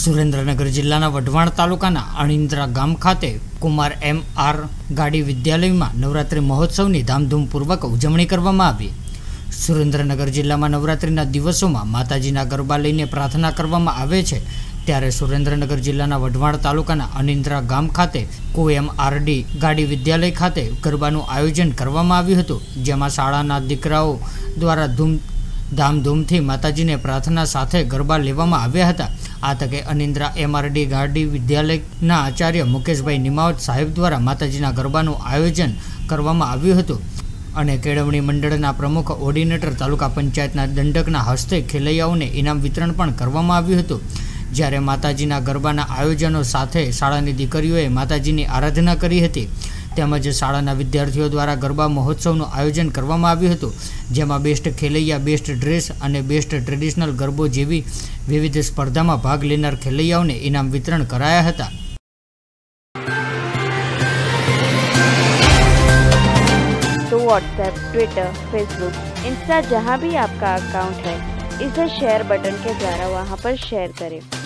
સુરેન્દ્રનગર જિલ્લાના વઢવાણ તાલુકાના અણિન્દ્રા ગામ ખાતે કુમાર એમ.આર. ગાડી વિદ્યાલયમાં નવરાત્રિ મહોત્સવની ધામધૂમપૂર્વક ઉજવણી કરવામાં આવી। સુરેન્દ્રનગર જિલ્લામાં નવરાત્રિના દિવસોમાં માતાજીના ગરબા લઈને પ્રાર્થના કરવામાં આવે છે, ત્યારે સુરેન્દ્રનગર જિલ્લાના વઢવાણ તાલુકાના અણિન્દ્રા ગામ ખાતે કુએમઆરડી ગાડી વિદ્યાલય ખાતે ગરબાનું આયોજન કરવામાં આવ્યું હતું, જેમાં શાળાના દીકરાઓ દ્વારા ધામધૂમથી માતાજીને પ્રાર્થના સાથે ગરબા લેવામાં આવ્યા હતા। આ તકે અણિન્દ્રા એમઆરડી ગાડી વિદ્યાલયના આચાર્ય મુકેશભાઈ નિમાવત સાહેબ દ્વારા માતાજીના ગરબાનું આયોજન કરવામાં આવ્યું હતું અને કેળવણી મંડળના પ્રમુખ ઓર્ડિનેટર તાલુકા પંચાયતના દંડકના હસ્તે ખેલૈયાઓને ઇનામ વિતરણ પણ કરવામાં આવ્યું હતું। જ્યારે માતાજીના ગરબાના આયોજનો સાથે શાળાની દીકરીઓએ માતાજીની આરાધના કરી હતી, તેમજ શાળાના વિદ્યાર્થીઓ દ્વારા ગરબા મહોત્સવનું આયોજન કરવામાં આવ્યું હતું, જેમાં બેસ્ટ ખેલૈયા, બેસ્ટ ડ્રેસ અને બેસ્ટ ટ્રેડિશનલ ગરબો જેવી વિવિધ સ્પર્ધામાં ભાગ લેનાર ખેલૈયાઓને ઇનામ વિતરણ કરાયા હતા। तो व्हाट्सएप, ट्विटर, फेसबुक, इंस्टा जहाँ भी आपका अकाउंट है, इसे शेयर बटन के द्वारा वहाँ पर शेयर करें।